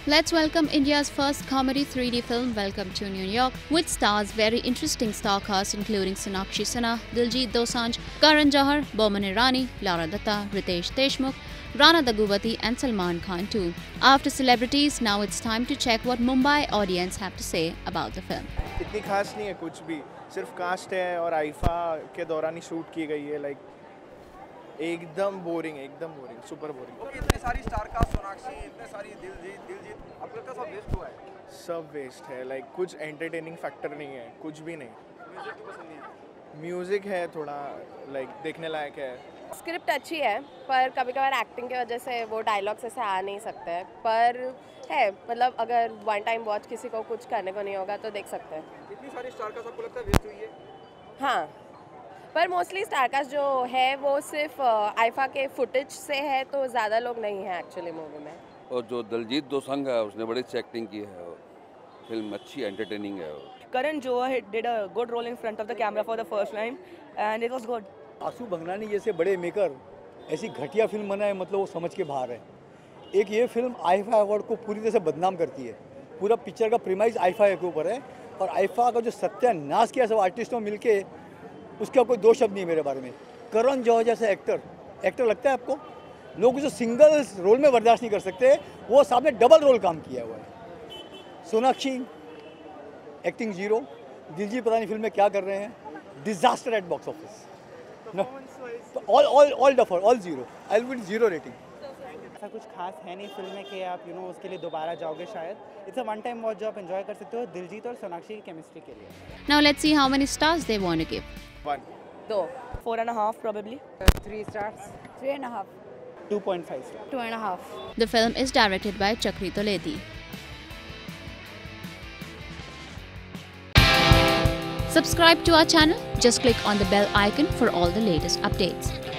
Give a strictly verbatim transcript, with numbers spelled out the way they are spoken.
Let's welcome India's first comedy three D film, Welcome to New York, which stars very interesting star cast including Sonakshi Sinha, Diljit Dosanjh, Karan Johar, Boman Irani, Lara Dutta, Riteish Deshmukh, Rana, Daggubati and Salman Khan too. After celebrities, now it's time to check what Mumbai audience have to say about the film. इतनी खास नहीं है कुछ भी, सिर्फ cast है और IIFA के दौरान ही शूट की गई है. लाइक एकदम बोरिंग, एकदम बोरिंग, सुपर बोरिंग. ओके, इतनी सारी स्टार कास्ट, सोनाक्षी, इतने सारी दिलजीत, दिलजीत, आपको लगता है सब वेस्ट हुआ है? सब वेस्ट है. लाइक कुछ एंटरटेनिंग फैक्टर नहीं है, कुछ भी नहीं. म्यूजिक की पसंद नहीं है? म्यूजिक है थोड़ा, लाइक देखने लायक है. स्क्रिप्ट अच्छी है पर कभी कभार एक्टिंग की वजह से वो डायलॉग्स ऐसे आ नहीं सकते हैं, पर है मतलब अगर वन टाइम वॉच किसी को कुछ करने को नहीं होगा तो देख सकते हैं. इतनी सारी स्टार कास्ट आपको लगता है वेस्ट हुई है? हाँ, पर मोस्टली स्टारकास्ट जो है वो सिर्फ आईफा के फुटेज से है, तो ज़्यादा लोग नहीं हैं एक्चुअली मूवी में. और जो दिलजीत दोसांझ है उसने बड़ी अच्छी एक्टिंग की है. फिल्म अच्छी एंटरटेनिंग है. Karan Johar did a good role in front of the camera for the first time and it was good. आंसू भंगनानी जैसे बड़े मेकर ऐसी घटिया फिल्म बनाए, मतलब वो समझ के बाहर है. एक ये फिल्म आईफा अवार्ड को पूरी तरह से बदनाम करती है. पूरा पिक्चर का प्रीमाइज आईफा के ऊपर है और आईफा का जो सत्यानाश किया सब आर्टिस्टों मिलके, उसका कोई दो शब्द नहीं मेरे बारे में. करण जौहर जैसे एक्टर एक्टर लगता है आपको? लोग जो सिंगल रोल में बर्दाश्त नहीं कर सकते, वो सामने डबल रोल काम किया हुआ है. Sonakshi acting zero. दिलजीत पता नहीं फिल्म में क्या कर रहे हैं. Disaster at box office. All all all duffer, all zero. I will give zero rating. ऐसा कुछ खास है नहीं फिल्म में कि आप यू नो उसके लिए दोबारा जाओगे शायद. It's a one time watch जो आप एंजॉय कर सकते हो दिलजीत और सोनाक्षी की केमिस्ट्री के लिए. Now let's see how many stars they want to give. One. दो. Four and a half probably. Three stars. Three and a half. Two point five stars. Two and a half. The film is directed by Chakri Toledi. Subscribe to our channel. Just click on the bell icon for all the latest updates.